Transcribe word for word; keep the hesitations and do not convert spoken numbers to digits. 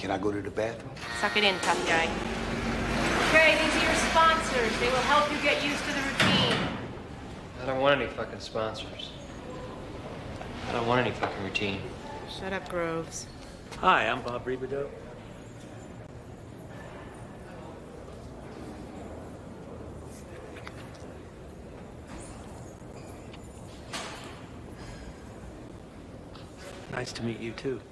Can I go to the bathroom? Suck it in, tough guy. Okay, these are your sponsors. They will help you get used to the routine. I don't want any fucking sponsors. I don't want any fucking routine. Shut up, Groves. Hi, I'm Bob Rebadow. Nice to meet you, too.